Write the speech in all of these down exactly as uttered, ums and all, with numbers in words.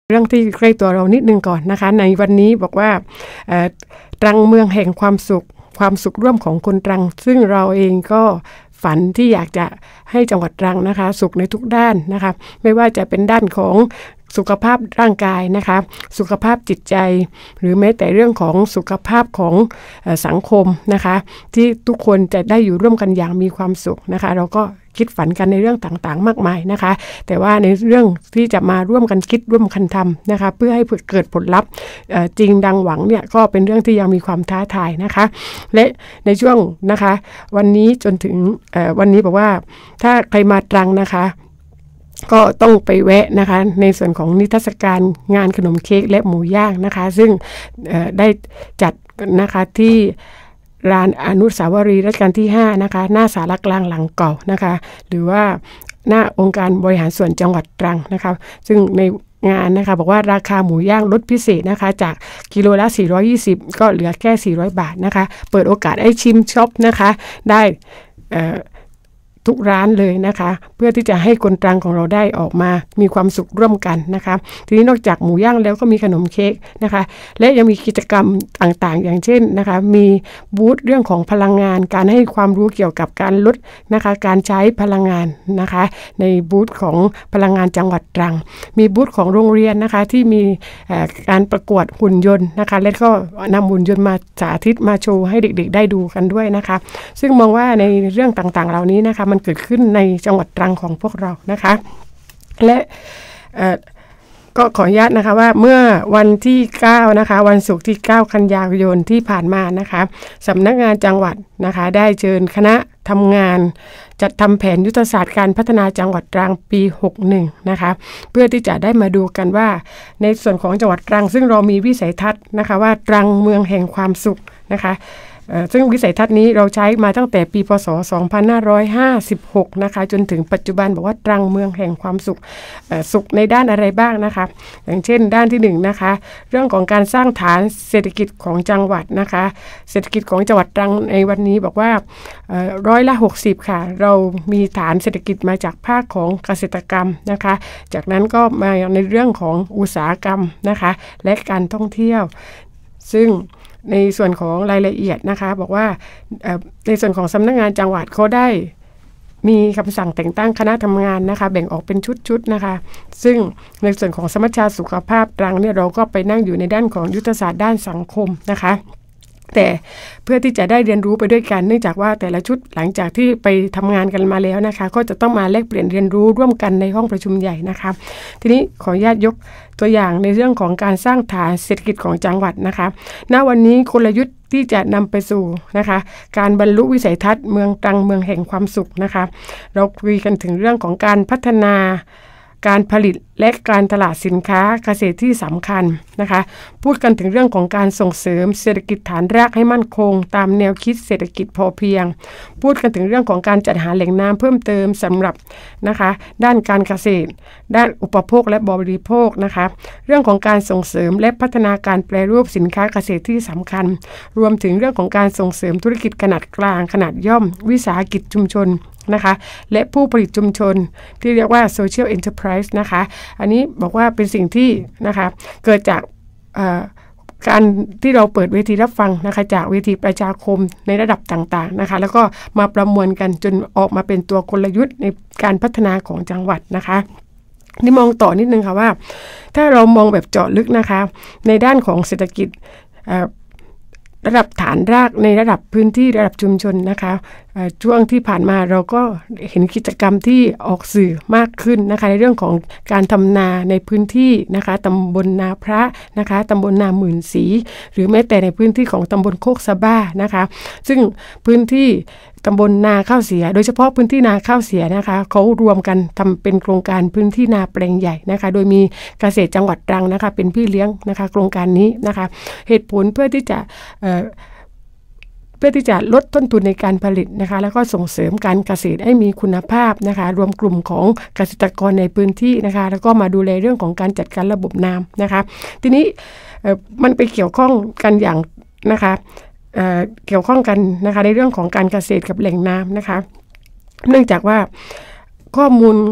เรื่องที่ใกล้ตัวเรานิดนึงก่อนนะคะในวันนี้บอกว่าตรังเมืองแห่งความสุขความสุขร่วมของคนตรังซึ่งเราเองก็ฝันที่อยากจะให้จังหวัดตรังนะคะสุขในทุกด้านนะคะไม่ว่าจะเป็นด้านของสุขภาพร่างกายนะคะสุขภาพจิตใจหรือแม้แต่เรื่องของสุขภาพของสังคมนะคะที่ทุกคนจะได้อยู่ร่วมกันอย่างมีความสุขนะคะเราก็คิดฝันกันในเรื่องต่างๆมากมายนะคะแต่ว่าในเรื่องที่จะมาร่วมกันคิดร่วมกันทำนะคะเพื่อให้เกิดผลลัพธ์จริงดังหวังเนี่ยก็เป็นเรื่องที่ยังมีความท้าทายนะคะและในช่วงนะคะวันนี้จนถึงวันนี้บอกว่าถ้าใครมาตรังนะคะก็ต้องไปแวะนะคะในส่วนของนิทรรศการงานขนมเค้กและหมูย่างนะคะซึ่งได้จัดนะคะที่ลานอนุสาวรีย์รัชกาลที่ห้านะคะหน้าศาลากลางหลังเก่านะคะหรือว่าหน้าองค์การบริหารส่วนจังหวัดตรังนะคะซึ่งในงานนะคะบอกว่าราคาหมูย่างลดพิเศษนะคะจากกิโลละสี่ร้อยยี่สิบก็เหลือแค่สี่ร้อยบาทนะคะเปิดโอกาสให้ชิมช็อปนะคะได้ทุกร้านเลยนะคะเพื่อที่จะให้คนตรังของเราได้ออกมามีความสุขร่วมกันนะคะทีนี้นอกจากหมูย่างแล้วก็มีขนมเค้กนะคะและยังมีกิจกรรมต่างๆอย่างเช่นนะคะมีบูธเรื่องของพลังงานการให้ความรู้เกี่ยวกับการลดนะคะการใช้พลังงานนะคะในบูธของพลังงานจังหวัดตรังมีบูธของโรงเรียนนะคะที่มีการประกวดหุ่นยนต์นะคะและก็นำหุ่นยนต์มาสาธิตมาโชว์ให้เด็กๆได้ดูกันด้วยนะคะซึ่งมองว่าในเรื่องต่างๆเหล่านี้นะคะมันเกิดขึ้นในจังหวัดตรังของพวกเรานะคะและก็ขออนุญาตนะคะว่าเมื่อวันที่เก้านะคะวันศุกร์ที่เก้ากันยายนที่ผ่านมานะคะสำนักงานจังหวัดนะคะได้เชิญคณะทำงานจัดทำแผนยุทธศาสตร์การพัฒนาจังหวัดตรังปีหกสิบเอ็ดนะคะเพื่อที่จะได้มาดูกันว่าในส่วนของจังหวัดตรังซึ่งเรามีวิสัยทัศน์นะคะว่าตรังเมืองแห่งความสุขนะคะซึ่งวิสัยทัศน์นี้เราใช้มาตั้งแต่ปีพ.ศ. สองพันห้าร้อยห้าสิบหกนะคะจนถึงปัจจุบันบอกว่าตรังเมืองแห่งความสุขสุขในด้านอะไรบ้างนะคะอย่างเช่นด้านที่หนึ่งนะคะเรื่องของการสร้างฐานเศรษฐกิจของจังหวัดนะคะเศรษฐกิจของจังหวัดตรังในวันนี้บอกว่าร้อยละหกสิบค่ะเรามีฐานเศรษฐกิจมาจากภาคของเกษตรกรรมนะคะจากนั้นก็มาในเรื่องของอุตสาหกรรมนะคะและการท่องเที่ยวซึ่งในส่วนของรายละเอียดนะคะบอกว่าในส่วนของสำนักงานจังหวัดเขาได้มีคำสั่งแต่งตั้งคณะทำงานนะคะแบ่งออกเป็นชุดๆนะคะซึ่งในส่วนของสมัชชาสุขภาพตรังเนี่ยเราก็ไปนั่งอยู่ในด้านของยุทธศาสตร์ด้านสังคมนะคะแต่เพื่อที่จะได้เรียนรู้ไปด้วยกันเนื่องจากว่าแต่ละชุดหลังจากที่ไปทำงานกันมาแล้วนะคะก็จะต้องมาแลกเปลี่ยนเรียนรู้ร่วมกันในห้องประชุมใหญ่นะคะทีนี้ขออนุญาตยกตัวอย่างในเรื่องของการสร้างฐานเศรษฐกิจของจังหวัดนะคะณวันนี้กลยุทธ์ที่จะนำไปสู่นะคะการบรรลุวิสัยทัศน์เมืองตรังเมืองแห่งความสุขนะคะเราคุยกันถึงเรื่องของการพัฒนาการผลิตและการตลาดสินค้าเกษตรที่สำคัญนะคะพูดกันถึงเรื่องของการส่งเสริมเศรษฐกิจฐานรากให้มั่นคงตามแนวคิดเศรษฐกิจพอเพียงพูดกันถึงเรื่องของการจัดหาแหล่งน้ำเพิ่มเติมสำหรับนะคะด้านการเกษตรด้านอุปโภคและบริโภคนะคะเรื่องของการส่งเสริมและพัฒนาการแปรรูปสินค้าเกษตรที่สำคัญรวมถึงเรื่องของการส่งเสริมธุรกิจขนาดกลางขนาดย่อมวิสาหกิจชุมชนนะคะและผู้ผลิตชุมชนที่เรียกว่า social enterprise นะคะอันนี้บอกว่าเป็นสิ่งที่นะคะเกิดจากการที่เราเปิดเวทีรับฟังนะคะจากเวทีประชาคมในระดับต่างๆนะคะแล้วก็มาประมวลกันจนออกมาเป็นตัวกลยุทธ์ในการพัฒนาของจังหวัดนะคะนี่มองต่อนิดนึงค่ะว่าถ้าเรามองแบบเจาะลึกนะคะในด้านของเศรษฐกิจระดับฐานรากในระดับพื้นที่ระดับชุมชนนะคะช่วงที่ผ่านมาเราก็เห็นกิจกรรมที่ออกสื่อมากขึ้นนะคะในเรื่องของการทำนาในพื้นที่นะคะตำบลนาพระนะคะตำบลนาหมื่นศรีหรือแม้แต่ในพื้นที่ของตำบลโคกสะบ้านะคะซึ่งพื้นที่ตำบลนาข้าวเสียโดยเฉพาะพื้นที่นาข้าวเสียนะคะเขารวมกันทำเป็นโครงการพื้นที่นาแปลงใหญ่นะคะโดยมีเกษตรจังหวัดตรังนะคะเป็นพี่เลี้ยงนะคะโครงการนี้นะคะเหตุผลเพื่อที่จะเอ่อเพื่อที่จะลดต้นทุนในการผลิตนะคะแล้วก็ส่งเสริมการเกษตรให้มีคุณภาพนะคะรวมกลุ่มของเกษตรกรในพื้นที่นะคะแล้วก็มาดูแลเรื่องของการจัดการระบบน้ำนะคะทีนี้มันไปเกี่ยวข้องกันอย่างนะคะเอ่อเกี่ยวข้องกันนะคะในเรื่องของการเกษตรกับแหล่งน้ำนะคะเนื่องจากว่าข้อมูล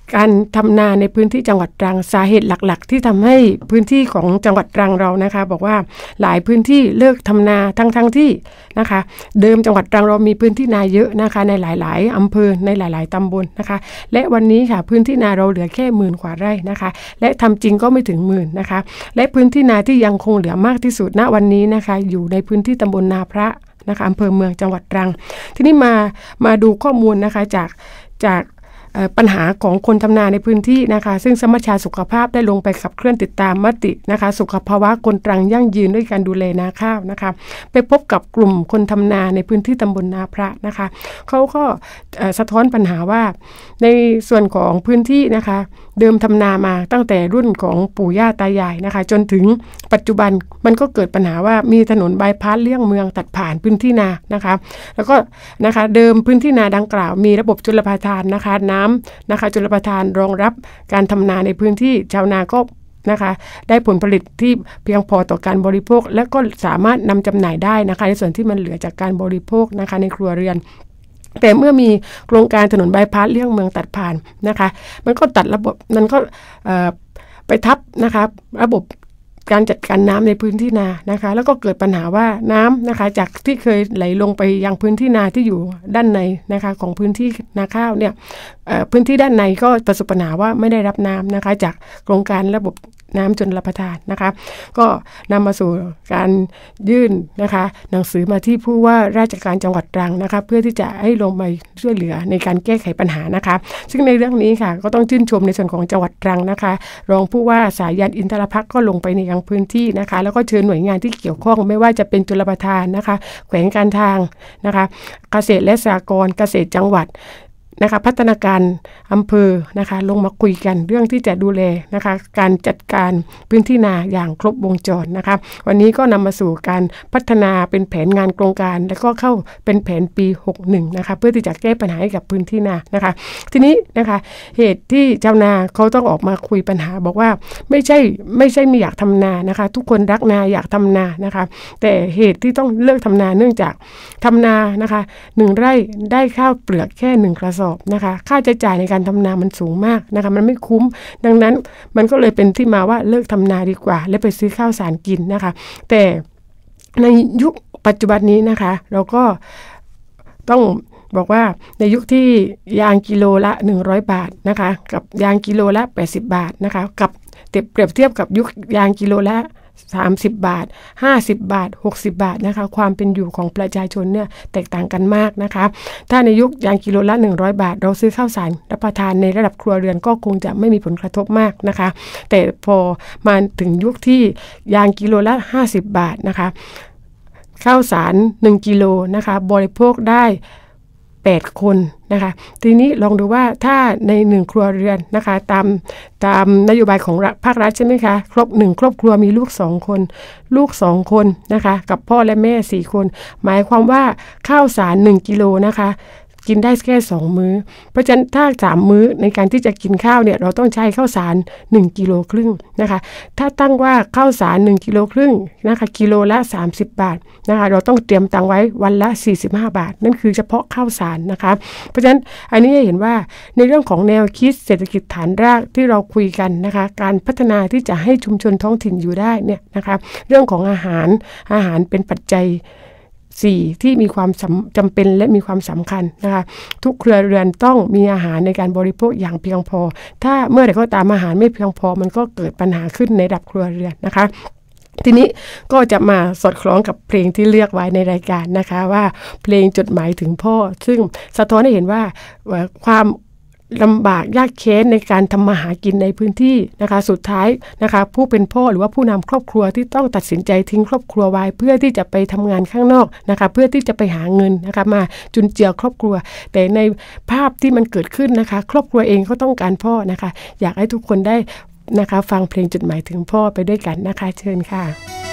การทำนาในพื้นที่จังหวัดตรังสาเหตุหลักๆที่ทำให้พื้นที่ของจังหวัดตรังเรานะคะบอกว่าหลายพื้นที่เลิกทำนาทั้งๆ ท, ที่นะคะเดิมจังหวัดตรังเรามีพื้นที่นาเยอะนะคะในหลายๆอำเภอในหลายๆตำบลนะคะและวันนี้ค่ะพื้นที่นาเราเหลือแค่หมื่นกว่าไร่นะคะและทำจริงก็ไม่ถึงหมื่นนะคะและพื้นที่นาที่ยังคงเหลือมากที่สุดณวันนี้นะคะอยู่ในพื้นที่ตำบลนาพระนะคะอำเภอเมืองจังหวัดตรังทีนี้มามาดูข้อมูลนะคะจากจากปัญหาของคนทำนาในพื้นที่นะคะซึ่งสมัชชาสุขภาพได้ลงไปขับเคลื่อนติดตามมตินะคะสุขภาวะคนตรังยั่งยืนด้วยการดูแลนาข้าวนะคะไปพบกับกลุ่มคนทำนาในพื้นที่ตำบลนาพระนะคะเขาก็สะท้อนปัญหาว่าในส่วนของพื้นที่นะคะเดิมทำนามาตั้งแต่รุ่นของปู่ย่าตายายนะคะจนถึงปัจจุบันมันก็เกิดปัญหาว่ามีถนนบายพาสเลี่ยงเมืองตัดผ่านพื้นที่นานะคะแล้วก็นะคะเดิมพื้นที่นาดังกล่าวมีระบบชลประทานนะคะน้ำนะคะชลประทานรองรับการทำนาในพื้นที่ชาวนาก็นะคะได้ผลผลิตที่เพียงพอต่อการบริโภคและก็สามารถนำจำหน่ายได้นะคะในส่วนที่มันเหลือจากการบริโภคนะคะในครัวเรือนแต่เมื่อมีโครงการถนนบายพาสเลี่ยงเมืองตัดผ่านนะคะมันก็ตัดระบบมันก็ไปทับนะคะระบบการจัดการน้ำในพื้นที่นานะคะแล้วก็เกิดปัญหาว่าน้ำนะคะจากที่เคยไหลลงไปยังพื้นที่นาที่อยู่ด้านในนะคะของพื้นที่นาข้าวเนี่ยพื้นที่ด้านในก็ประสบปัญหาว่าไม่ได้รับน้ำนะคะจากโครงการระบบน้ำชลประทานนะคะก็นำมาสู่การยื่นนะคะหนังสือมาที่ผู้ว่าราชการจังหวัดตรังนะคะเพื่อที่จะให้ลงมาช่วยเหลือในการแก้ไขปัญหานะคะซึ่งในเรื่องนี้ค่ะก็ต้องชื่นชมในส่วนของจังหวัดตรังนะคะรองผู้ว่าสายันอินทรภักดิ์ก็ลงไปในยังพื้นที่นะคะแล้วก็เชิญหน่วยงานที่เกี่ยวข้องไม่ว่าจะเป็นชลประทานนะคะแขวงการทางนะคะเกษตรและสหกรณ์เกษตรจังหวัดนะคะพัฒนาการอำเภอนะคะลงมาคุยกันเรื่องที่จะดูแลนะคะการจัดการพื้นที่นาอย่างครบวงจรนะคะวันนี้ก็นำมาสู่การพัฒนาเป็นแผนงานโครงการแล้วก็เข้าเป็นแผนปีหกสิบเอ็ดนะคะเพื่อที่จะแก้ปัญหาให้กับพื้นที่นานะคะทีนี้นะคะเหตุที่ชาวนาเขาต้องออกมาคุยปัญหาบอกว่าไม่ใช่ไม่ใช่ไม่อยากทำนานะคะทุกคนรักนาอยากทำนานะคะแต่เหตุที่ต้องเลิกทำนาเนื่องจากทำนานะคะหนึ่งไร่ได้ข้าวเปลือกแค่หนึ่งกระสอบนะคะค่าใช้จ่ายในการทำนามันสูงมากนะคะมันไม่คุ้มดังนั้นมันก็เลยเป็นที่มาว่าเลิกทำนาดีกว่าและไปซื้อข้าวสารกินนะคะแต่ในยุคปัจจุบันนี้นะคะเราก็ต้องบอกว่าในยุคที่ยางกิโลละหนึ่งร้อยบาทนะคะกับยางกิโลละแปดสิบบาทนะคะกับเปรียบเทียบกับยุคยางกิโลละสามสิบบาทห้าสิบบาทหกสิบบาทนะคะความเป็นอยู่ของประชาชนเนี่ยแตกต่างกันมากนะคะถ้าในยุคยางกิโลละหนึ่งร้อยบาทเราซื้อข้าวสารรับประทานในระดับครัวเรือนก็คงจะไม่มีผลกระทบมากนะคะแต่พอมาถึงยุคที่ยางกิโลละห้าสิบบาทนะคะข้าวสารหนึ่งกิโลนะคะบริโภคได้แปดคนนะคะทีนี้ลองดูว่าถ้าในหนึ่งครัวเรือนนะคะตามตามนโยบายของภาครัฐใช่ไหมคะครบหนึ่งครอบครัวมีลูกสองคนลูกสองคนนะคะกับพ่อและแม่สี่คนหมายความว่าข้าวสารหนึ่งกิโลนะคะกินได้แค่สองมื้อเพราะฉะนั้นถ้าสามมื้อในการที่จะกินข้าวเนี่ยเราต้องใช้ข้าวสารหนึ่งกิโลครึ่งนะคะถ้าตั้งว่าข้าวสารหนึ่งกิโลครึ่งนะคะกิโลละสามสิบบาทนะคะเราต้องเตรียมตังไว้วันละสี่สิบห้าบาทนั่นคือเฉพาะข้าวสารนะคะเพราะฉะนั้นอันนี้เห็นว่าในเรื่องของแนวคิดเศรษฐกิจฐานรากที่เราคุยกันนะคะการพัฒนาที่จะให้ชุมชนท้องถิ่นอยู่ได้เนี่ยนะคะเรื่องของอาหารอาหารเป็นปัจจัยสี่ที่มีความจำเป็นและมีความสำคัญนะคะทุกครัวเรือนต้องมีอาหารในการบริโภคอย่างเพียงพอถ้าเมื่อไหร่ก็ตามอาหารไม่เพียงพอมันก็เกิดปัญหาขึ้นในระดับครัวเรือนนะคะทีนี้ก็จะมาสอดคล้องกับเพลงที่เลือกไว้ในรายการนะคะว่าเพลงจดหมายถึงพ่อซึ่งสะท้อนให้เห็นว่าความลำบากยากเค้นในการทำมาหากินในพื้นที่นะคะสุดท้ายนะคะผู้เป็นพ่อหรือว่าผู้นำครอบครัวที่ต้องตัดสินใจทิ้งครอบครัวไว้เพื่อที่จะไปทำงานข้างนอกนะคะเพื่อที่จะไปหาเงินนะคะมาจุนเจือครอบครัวแต่ในภาพที่มันเกิดขึ้นนะคะครอบครัวเองก็ต้องการพ่อนะคะอยากให้ทุกคนได้นะคะฟังเพลงจดหมายถึงพ่อไปด้วยกันนะคะเชิญค่ะ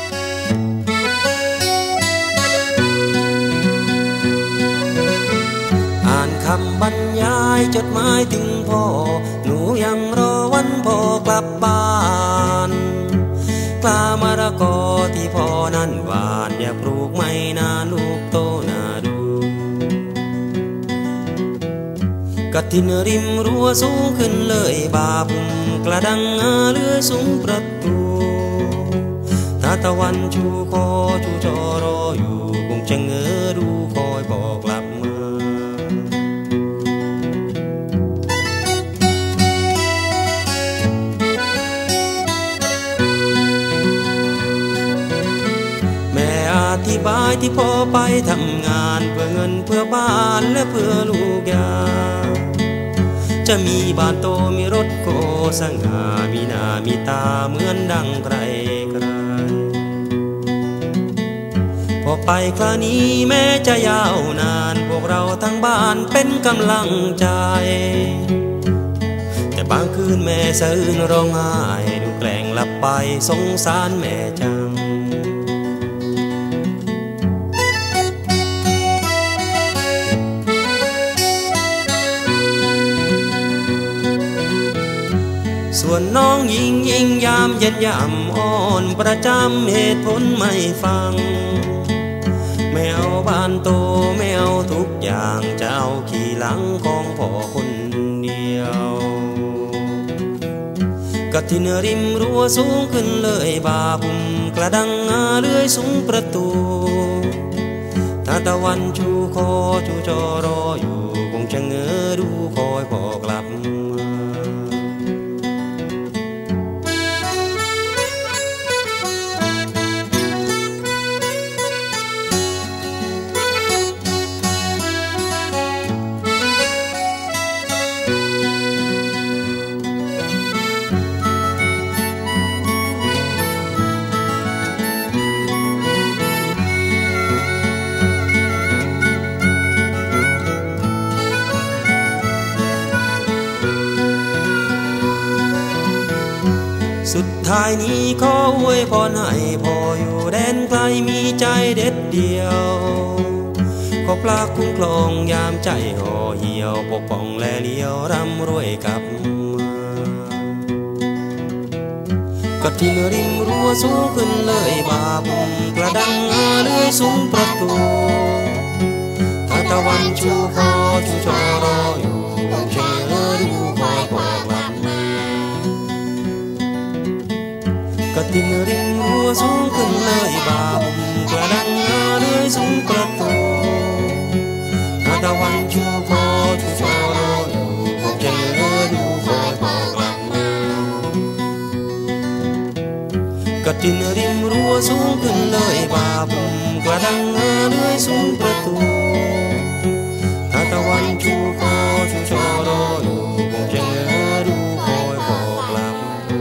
คำบรรยายจดหมายถึงพ่อหนูยังรอวันพ่อกลับบ้านกล้ามะละกอที่พ่อนั้นหวานอยากปลูกไม่นานลูกโตน่าดูกระทินริมรั้วสูงขึ้นเลยบาบุมกระดังอาเลื่อยสูงประตูถ้าตะวันชูคอชูจอรออยู่คงจะเงอดูคอยบอกกลับมาแม่อธิบายที่พ่อไปทำงานเพื่อเงินเพื่อบ้านและเพื่อลูกยาจะมีบ้านโตมีรถโกสง่ามีหน้ามีตาเหมือนดังใครใครพอไปคราวนี้แม้จะยาวนานพวกเราทั้งบ้านเป็นกำลังใจแต่บางคืนแม่สะอื้นร้องไห้ดูแกล้งหลับไปสงสารแม่จังส่วนน้องยิงยิงยามเย็นยามอ่อนประจำเหตุผลไม่ฟังไม่เอาบ้านโตไม่เอาทุกอย่างจะเอาขี่หลังของพ่อคนเดียวกระทินริมรั้วสูงขึ้นเลยบาบุมกระดังอาเลื่อยสูงประตูถ้าตะวันชูคอชูจอรออยู่คงจะเงอดูคอยพ่อกลับสุดท้ายนี้ขออวยพรให้พ่ออยู่แดนไกลมีใจเด็ดเดียวขอปลาคุ้มครองยามใจห่อเหี่ยวปกป้องแลเลี้ยวร่ำรวยกลับมาก็ที่ริมรั้วสูงขึ้นเลยบาบุมกระดังอาเลื่อยสูงประตูถ้าตะวันชูคอชูจอรออยู่คงเชื่อดูคอยบอกกลับก็ทินริมรั้วสูงขึ้นเลยบาบุมกระดังอาเลื่อยสูงประตูถ้าตะวันชูคอชูจอรออยู่คงจะเงอดูคอยบอกกลับมาก็ทินริมรั้วสูงขึ้นเลยบาบุมกระดังอาเลื่อยสูงประตูถ้าตะวันชูคอชูจอรออยู่คงจะเงอดูคอยบอกกลับ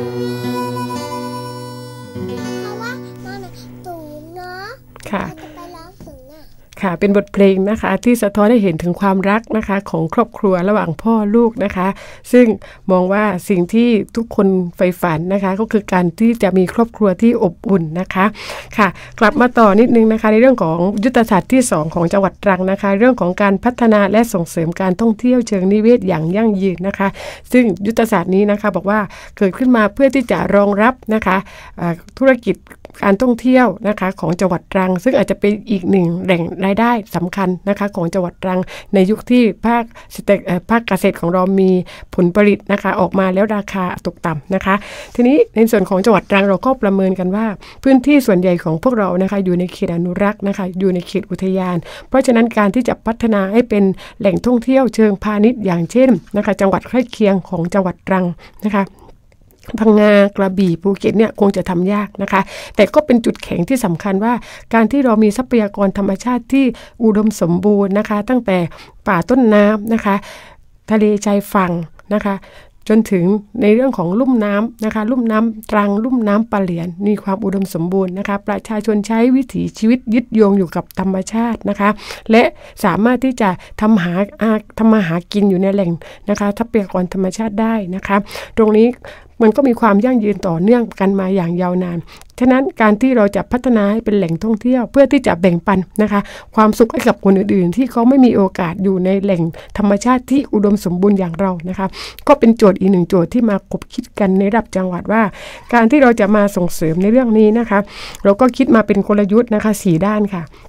ค่ะค่ะเป็นบทเพลงนะคะที่สะท้อนให้เห็นถึงความรักนะคะของครอบครัวระหว่างพ่อลูกนะคะซึ่งมองว่าสิ่งที่ทุกคนใฝ่ฝันนะคะก็คือการที่จะมีครอบครัวที่อบอุ่นนะคะค่ะกลับมาต่อนิดนึงนะคะในเรื่องของยุทธศาสตร์ที่สองของจังหวัดตรังนะคะเรื่องของการพัฒนาและส่งเสริมการท่องเที่ยวเชิงนิเวศอย่างยั่งยืนนะคะซึ่งยุทธศาสตร์นี้นะคะบอกว่าเกิดขึ้นมาเพื่อที่จะรองรับนะคะธุรกิจการท่องเที่ยวนะคะของจังหวัดตรังซึ่งอาจจะเป็นอีกหนึ่งแหล่งรายได้สำคัญนะคะของจังหวัดตรังในยุคที่ภาคภาคเกษตรของเรามีผลผลิตนะคะออกมาแล้วราคาตกต่ำนะคะทีนี้ในส่วนของจังหวัดตรังเราก็ประเมินกันว่าพื้นที่ส่วนใหญ่ของพวกเรานะคะอยู่ในเขตอนุรักษ์นะคะอยู่ในเขตอุทยานเพราะฉะนั้นการที่จะพัฒนาให้เป็นแหล่งท่องเที่ยวเชิงพาณิชย์อย่างเช่นนะคะจังหวัดใกล้เคียงของจังหวัดตรังนะคะพังงากระบี่ภูเก็ตเนี่ยคงจะทำยากนะคะแต่ก็เป็นจุดแข็งที่สำคัญว่าการที่เรามีทรัพยากรธรรมชาติที่อุดมสมบูรณ์นะคะตั้งแต่ป่าต้นน้ำนะคะทะเลชายฝั่งนะคะจนถึงในเรื่องของลุ่มน้ำนะคะลุ่มน้ำตรังลุ่มน้ำปะเหลียนมีความอุดมสมบูรณ์นะคะประชาชนใช้วิถีชีวิตยึดโยงอยู่กับธรรมชาตินะคะและสามารถที่จะทำหาทำมาหากินอยู่ในแหล่งนะคะทรัพยากรธรรมชาติได้นะคะตรงนี้มันก็มีความยั่งยืนต่อเนื่องกันมาอย่างยาวนานฉะนั้นการที่เราจะพัฒนาให้เป็นแหล่งท่องเที่ยวเพื่อที่จะแบ่งปันนะคะความสุขให้กับคนอื่นๆที่เขาไม่มีโอกาสอยู่ในแหล่งธรรมชาติที่อุดมสมบูรณ์อย่างเรานะคะก็เป็นโจทย์อีกหนึ่งโจทย์ที่มาคบคิดกันในระดับจังหวัดว่าการที่เราจะมาส่งเสริมในเรื่องนี้นะคะเราก็คิดมาเป็นกลยุทธ์นะคะสี่ด้านค่ะ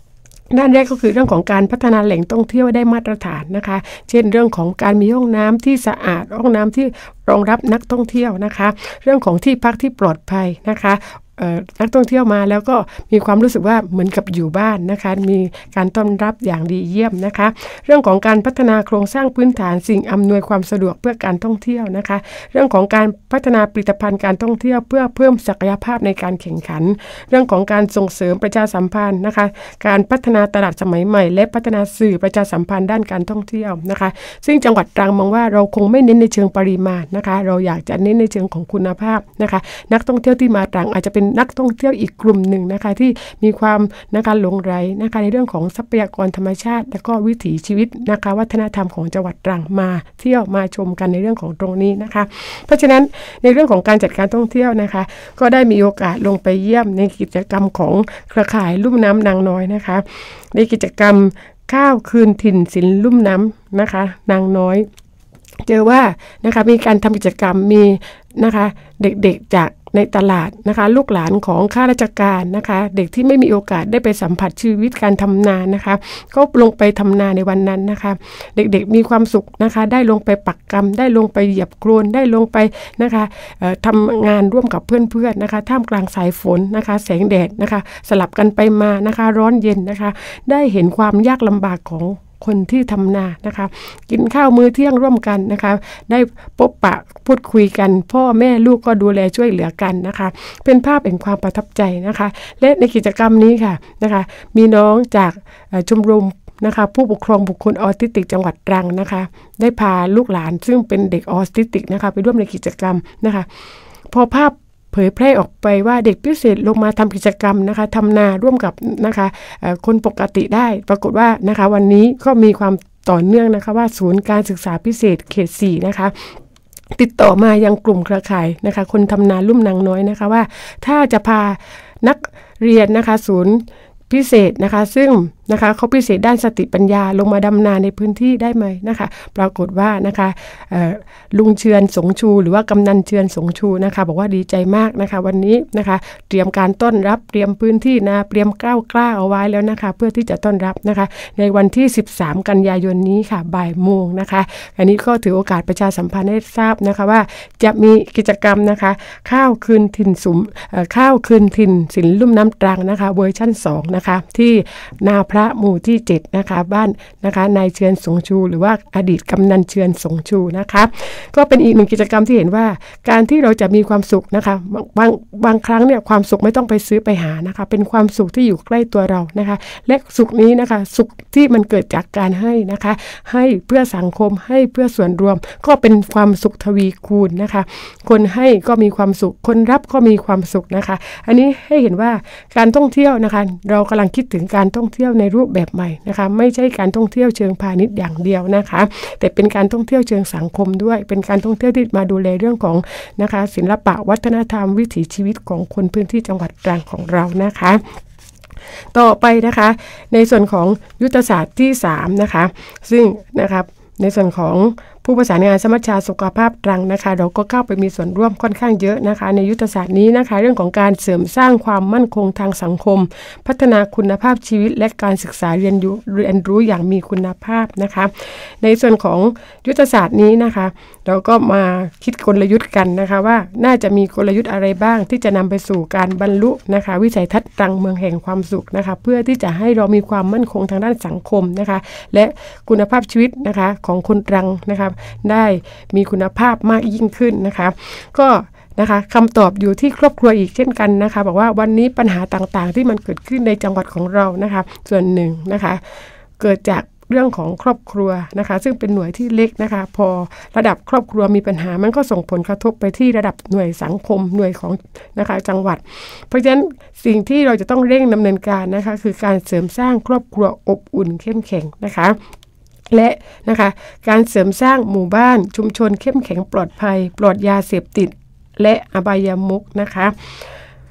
ด้านแรกก็คือเรื่องของการพัฒนาแหล่งท่องเที่ยวได้มาตรฐานนะคะเช่นเรื่องของการมีห้องน้ำที่สะอาดห้องน้ำที่รองรับนักท่องเที่ยวนะคะเรื่องของที่พักที่ปลอดภัยนะคะนักท่องเที่ยวมาแล้วก็มีความรู้สึกว่าเหมือนกับอยู่บ้านนะคะมีการต้อนรับอย่างดีเยี่ยมนะคะเรื่องของการพัฒนาโครงสร้างพื้นฐานสิ่งอำนวยความสะดวกเพื่อการท่องเที่ยวนะคะเรื่องของการพัฒนาผลิตภัณฑ์การท่องเที่ยวเพื่อเพิ่มศักยภาพในการแข่งขันเรื่องของการส่งเสริมประชาสัมพันธ์นะคะการพัฒนาตลาดสมัยใหม่และพัฒนาสื่อประชาสัมพันธ์ด้านการท่องเที่ยวนะคะซึ่งจังหวัดตรังมองว่าเราคงไม่เน้นในเชิงปริมาณนะคะเราอยากจะเน้นในเชิงของคุณภาพนะคะนักท่องเที่ยวที่มาตรังอาจจะเป็นนักท่องเที่ยวอีกกลุ่มหนึ่งนะคะที่มีความนะคะหลงใหลนะคะในเรื่องของทรัพยากรธรรมชาติและก็วิถีชีวิตนะคะวัฒนธรรมของจังหวัดตรังมาเที่ยวมาชมกันในเรื่องของตรงนี้นะคะเพราะฉะนั้นในเรื่องของการจัดการท่องเที่ยวนะคะก็ได้มีโอกาสลงไปเยี่ยมในกิจกรรมของเครือข่ายลุ่มน้ำนางน้อยนะคะในกิจกรรมข้าวคืนถิ่นศิลป์ลุ่มน้ำนะคะนางน้อยเจอว่านะคะมีการทำกิจกรรมมีนะคะเด็กๆจากในตลาดนะคะลูกหลานของข้าราชการนะคะเด็กที่ไม่มีโอกาสได้ไปสัมผัสชีวิตการทำนานะคะก็ลงไปทำนาในวันนั้นนะคะเด็กๆมีความสุขนะคะได้ลงไปปักกำได้ลงไปเหยียบโคลนได้ลงไปนะคะทำงานร่วมกับเพื่อนๆนะคะท่ามกลางสายฝนนะคะแสงแดดนะคะสลับกันไปมานะคะร้อนเย็นนะคะได้เห็นความยากลำบากของคนที่ทำนานะคะกินข้าวมื้อเที่ยงร่วมกันนะคะได้พบปะพูดคุยกันพ่อแม่ลูกก็ดูแลช่วยเหลือกันนะคะเป็นภาพแห่งความประทับใจนะคะและในกิจกรรมนี้ค่ะนะคะมีน้องจากชมรมนะคะผู้ปกครองบุคคลออทิสติกจังหวัดตรังนะคะได้พาลูกหลานซึ่งเป็นเด็กออทิสติกนะคะไปร่วมในกิจกรรมนะคะพอภาพเผยแพร่ออกไปว่าเด็กพิเศษลงมาทำกิจกรรมนะคะทำนาร่วมกับนะคะคนปกติได้ปรากฏว่านะคะวันนี้ก็มีความต่อเนื่องนะคะว่าศูนย์การศึกษาพิเศษเขตสี่นะคะติดต่อมายังกลุ่มเครือข่ายนะคะคนทำนาลุ่มนางน้อยนะคะว่าถ้าจะพานักเรียนนะคะศูนย์พิเศษนะคะซึ่งนะคะเขาพิเศษด้านสติปัญญาลงมาดำนาในพื้นที่ได้ไหมนะคะปรากฏว่านะคะลุงเชือนสงชูหรือว่ากำนันเชือนสงชูนะคะบอกว่าดีใจมากนะคะวันนี้นะคะเตรียมการต้อนรับเตรียมพื้นที่นะเตรียมกล้าวกล้าเอาไว้แล้วนะคะเพื่อที่จะต้อนรับนะคะในวันที่สิบสามกันยายนนี้ค่ะบ่ายโมงนะคะอันนี้ก็ถือโอกาสประชาสัมพันธ์ให้ทราบนะคะว่าจะมีกิจกรรมนะคะข้าวคืนถิ่นสุมข้าวคืนถิ่นศิลป์ลุ่มน้ำตรังนะคะเวอร์ชั่นสองนะคะที่นาพระหมู่ที่เจ็ดนะคะบ้านนะคะนายเชือนสงชูหรือว่าอดีตกำนันเชือนสงชูนะคะก็เป็นอีกหนึ่งกิจกรรมที่เห็นว่าการที่เราจะมีความสุขนะคะบางบางครั้งเนี่ยความสุขไม่ต้องไปซื้อไปหานะคะเป็นความสุขที่อยู่ใกล้ตัวเรานะคะและสุขนี้นะคะสุขที่มันเกิดจากการให้นะคะให้เพื่อสังคมให้เพื่อส่วนรวมก็เป็นความสุขทวีคูณนะคะคนให้ก็มีความสุขคนรับก็มีความสุขนะคะอันนี้ให้เห็นว่าการท่องเที่ยวนะคะเรากำลังคิดถึงการท่องเที่ยวในรูปแบบใหม่นะคะไม่ใช่การท่องเที่ยวเชิงพาณิชย์อย่างเดียวนะคะแต่เป็นการท่องเที่ยวเชิงสังคมด้วยเป็นการท่องเที่ยวที่มาดูแลเรื่องของนะคะศิลปะวัฒนธรรมวิถีชีวิตของคนพื้นที่จังหวัดตรังของเรานะคะต่อไปนะคะในส่วนของยุทธศาสตร์ที่สามนะคะซึ่งนะครับในส่วนของผู้ประสานงานสมัชชาสุขภาพตรังนะคะเราก็เข้าไปมีส่วนร่วมค่อนข้างเยอะนะคะในยุทธศาสตร์นี้นะคะเรื่องของการเสริมสร้างความมั่นคงทางสังคมพัฒนาคุณภาพชีวิตและการศึกษาเรียนรู้เรียนรู้อย่างมีคุณภาพนะคะในส่วนของยุทธศาสตร์นี้นะคะเราก็มาคิดกลยุทธ์กันนะคะว่าน่าจะมีกลยุทธ์อะไรบ้างที่จะนำไปสู่การบรรลุนะคะวิสัยทัศน์ตรังเมืองแห่งความสุขนะคะเพื่อที่จะให้เรามีความมั่นคงทางด้านสังคมนะคะและคุณภาพชีวิตนะคะของคนตรังนะคะได้มีคุณภาพมากยิ่งขึ้นนะคะก็นะคะคำตอบอยู่ที่ครอบครัวอีกเช่นกันนะคะบอกว่าวันนี้ปัญหาต่างๆที่มันเกิดขึ้นในจังหวัดของเรานะคะส่วนหนึ่งนะคะเกิดจากเรื่องของครอบครัวนะคะซึ่งเป็นหน่วยที่เล็กนะคะพอระดับครอบครัวมีปัญหามันก็ส่งผลกระทบไปที่ระดับหน่วยสังคมหน่วยของนะคะจังหวัดเพราะฉะนั้นสิ่งที่เราจะต้องเร่งดำเนินการนะคะคือการเสริมสร้างครอบครัวอบอุ่นเข้มแข็งนะคะและนะคะการเสริมสร้างหมู่บ้านชุมชนเข้มแข็งปลอดภัยปลอดยาเสพติดและอบายมุขนะคะ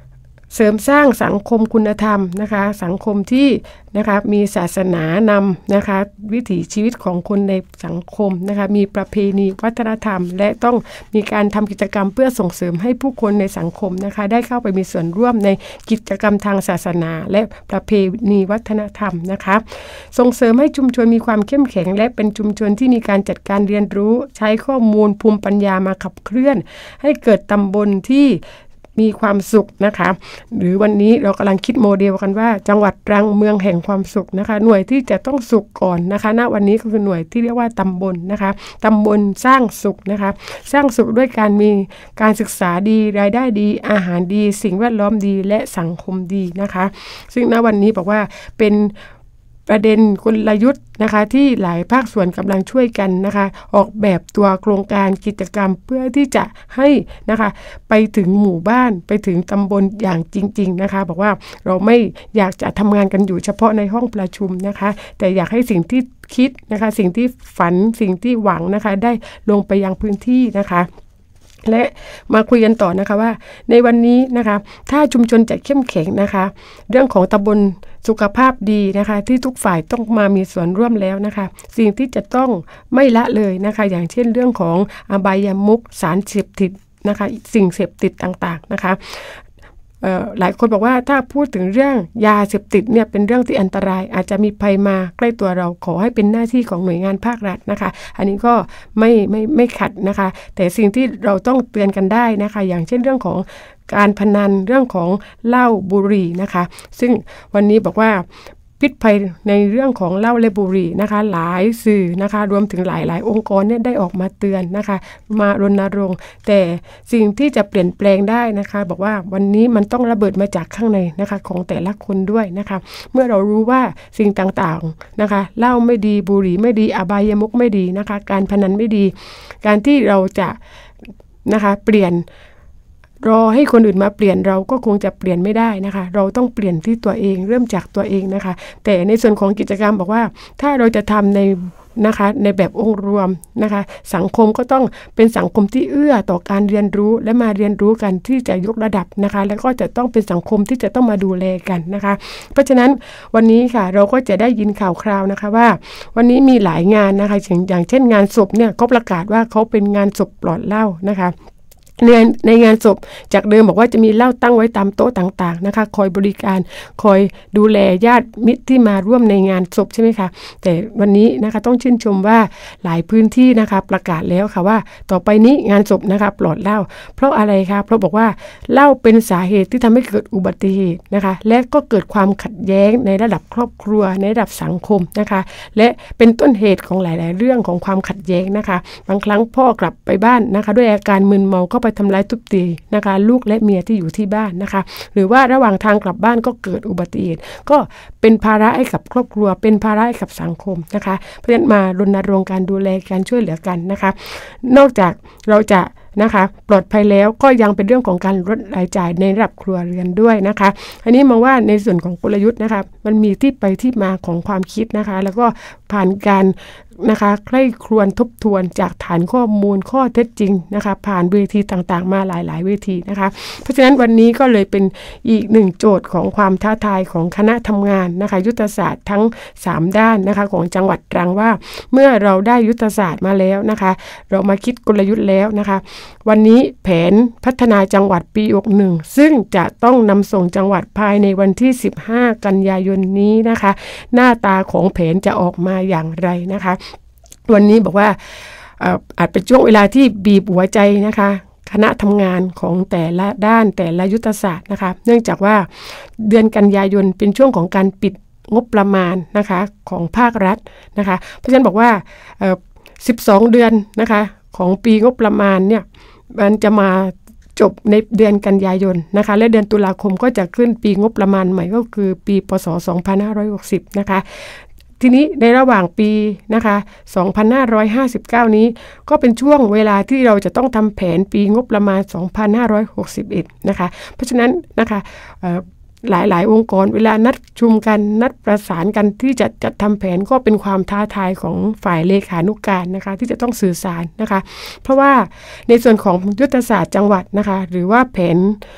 เสริมสร้างสังคมคุณธรรมนะคะสังคมที่นะคะมีศาสนานำนะคะวิถีชีวิตของคนในสังคมนะคะมีประเพณีวัฒนธรรมและต้องมีการทำกิจกรรมเพื่อส่งเสริมให้ผู้คนในสังคมนะคะได้เข้าไปมีส่วนร่วมในกิจกรรมทางศาสนาและประเพณีวัฒนธรรมนะคะส่งเสริมให้ชุมชนมีความเข้มแข็งและเป็นชุมชนที่มีการจัดการเรียนรู้ใช้ข้อมูลภูมิปัญญามาขับเคลื่อนให้เกิดตำบลที่มีความสุขนะคะหรือวันนี้เรากำลังคิดโมเดลกันว่าจังหวัดตรังเมืองแห่งความสุขนะคะหน่วยที่จะต้องสุขก่อนนะคะณวันนี้ก็คือหน่วยที่เรียกว่าตำบลนะคะตำบลสร้างสุขนะคะสร้างสุขด้วยการมีการศึกษาดีรายได้ดีอาหารดีสิ่งแวดล้อมดีและสังคมดีนะคะซึ่งณวันนี้บอกว่าเป็นประเด็นกลยุทธ์นะคะที่หลายภาคส่วนกำลังช่วยกันนะคะออกแบบตัวโครงการกิจกรรมเพื่อที่จะให้นะคะไปถึงหมู่บ้านไปถึงตำบลอย่างจริงๆนะคะบอกว่าเราไม่อยากจะทำงานกันอยู่เฉพาะในห้องประชุมนะคะแต่อยากให้สิ่งที่คิดนะคะสิ่งที่ฝันสิ่งที่หวังนะคะได้ลงไปยังพื้นที่นะคะและมาคุยกันต่อนะคะว่าในวันนี้นะคะถ้าชุมชนจะเข้มแข็งนะคะเรื่องของตำบลสุขภาพดีนะคะที่ทุกฝ่ายต้องมามีส่วนร่วมแล้วนะคะสิ่งที่จะต้องไม่ละเลยนะคะอย่างเช่นเรื่องของอบายมุขสารเสพติดนะคะสิ่งเสพติดต่างๆนะคะหลายคนบอกว่าถ้าพูดถึงเรื่องยาเสพติดเนี่ยเป็นเรื่องที่อันตรายอาจจะมีภัยมาใกล้ตัวเราขอให้เป็นหน้าที่ของหน่วยงานภาครัฐนะคะอันนี้ก็ไม่ไม่ไม่ขัดนะคะแต่สิ่งที่เราต้องเตือนกันได้นะคะอย่างเช่นเรื่องของการพนันเรื่องของเหล้าบุหรี่นะคะซึ่งวันนี้บอกว่าพิษภัยในเรื่องของเหล้าและบุหรี่นะคะหลายสื่อนะคะรวมถึงหลายหลายองค์กรเนี่ยได้ออกมาเตือนนะคะมารณรงค์แต่สิ่งที่จะเปลี่ยนแปลงได้นะคะบอกว่าวันนี้มันต้องระเบิดมาจากข้างในนะคะของแต่ละคนด้วยนะคะเมื่อเรารู้ว่าสิ่งต่างๆนะคะเหล้าไม่ดีบุหรี่ไม่ดีอบายมุขไม่ดีนะคะการพนันไม่ดีการที่เราจะนะคะเปลี่ยนรอให้คนอื่นมาเปลี่ยนเราก็คงจะเปลี่ยนไม่ได้นะคะเราต้องเปลี่ยนที่ตัวเองเริ่มจากตัวเองนะคะแต่ในส่วนของกิจกรรมบอกว่าถ้าเราจะทำในนะคะในแบบองค์รวมนะคะสังคมก็ต้องเป็นสังคมที่เอื้อต่อการเรียนรู้และมาเรียนรู้กันที่จะยกระดับนะคะแล้วก็จะต้องเป็นสังคมที่จะต้องมาดูแลกันนะคะเพราะฉะนั้นวันนี้ค่ะเราก็จะได้ยินข่าวคราวนะคะว่าวันนี้มีหลายงานนะคะอย่างเช่นงานศพเนี่ยก็ประกาศว่าเขาเป็นงานศพปลอดเหล้านะคะในในงานศพจากเดิมบอกว่าจะมีเหล้าตั้งไว้ตามโต๊ะต่างๆนะคะคอยบริการคอยดูแลญาติมิตรที่มาร่วมในงานศพใช่ไหมคะแต่วันนี้นะคะต้องชื่นชมว่าหลายพื้นที่นะคะประกาศแล้วค่ะว่าต่อไปนี้งานศพนะคะปลอดเหล้าเพราะอะไรคะเพราะบอกว่าเหล้าเป็นสาเหตุที่ทำให้เกิดอุบัติเหตุนะคะและก็เกิดความขัดแย้งในระดับครอบครัวในระดับสังคมนะคะและเป็นต้นเหตุของหลายๆเรื่องของความขัดแย้งนะคะบางครั้งพ่อกลับไปบ้านนะคะด้วยอาการมึนเมาก็ไปทำร้ายทุบตีนะคะลูกและเมียที่อยู่ที่บ้านนะคะหรือว่าระหว่างทางกลับบ้านก็เกิดอุบัติเหตุก็เป็นภาระให้กับครอบครัวเป็นภาระให้กับสังคมนะคะเพราะฉะนั้นมารณรงค์การดูแลการช่วยเหลือกันนะคะนอกจากเราจะนะคะปลอดภัยแล้วก็ยังเป็นเรื่องของการลดรายจ่ายในระดับครัวเรือนด้วยนะคะอันนี้มองว่าในส่วนของกลยุทธ์นะคะมันมีที่ไปที่มาของความคิดนะคะแล้วก็ผ่านการนะคะใคร่ครวญทบทวนจากฐานข้อมูลข้อเท็จจริงนะคะผ่านเวทีต่างๆมาหลายๆเวทีนะคะเพราะฉะนั้นวันนี้ก็เลยเป็นอีกหนึ่งโจทย์ของความท้าทายของคณะทำงานนะคะยุทธศาสตร์ทั้งสามด้านนะคะของจังหวัดตรังว่าเมื่อเราได้ยุทธศาสตร์มาแล้วนะคะเรามาคิดกลยุทธ์แล้วนะคะวันนี้แผนพัฒนาจังหวัดปีหกสิบเอ็ดซึ่งจะต้องนำส่งจังหวัดภายในวันที่สิบห้ากันยายนนี้นะคะหน้าตาของแผนจะออกมาอย่างไรนะคะวันนี้บอกว่าอาจเป็นช่วงเวลาที่บีบหัวใจนะคะคณะทำงานของแต่ละด้านแต่ละยุทธศาสตร์นะคะเนื่องจากว่าเดือนกันยายนเป็นช่วงของการปิดงบประมาณนะคะของภาครัฐนะคะเพราะฉะนั้นบอกว่าสิบสองเดือนนะคะของปีงบประมาณเนี่ยมันจะมาจบในเดือนกันยายนนะคะและเดือนตุลาคมก็จะขึ้นปีงบประมาณใหม่ก็คือปีพ.ศ. สองพันห้าร้อยหกสิบนะคะทีนี้ในระหว่างปีนะคะสองพันห้าร้อยห้าสิบเก้านี้ก็เป็นช่วงเวลาที่เราจะต้องทำแผนปีงบประมาณสองพันห้าร้อยหกสิบเอ็ดนะคะเพราะฉะนั้นนะคะหลายๆองค์กรเวลานัดชุมกันนัดประสานกันที่จะจัดทำแผนก็เป็นความท้าทายของฝ่ายเลขานุการนะคะที่จะต้องสื่อสารนะคะเพราะว่าในส่วนของยุทธศาสตร์จังหวัดนะคะหรือว่าแผน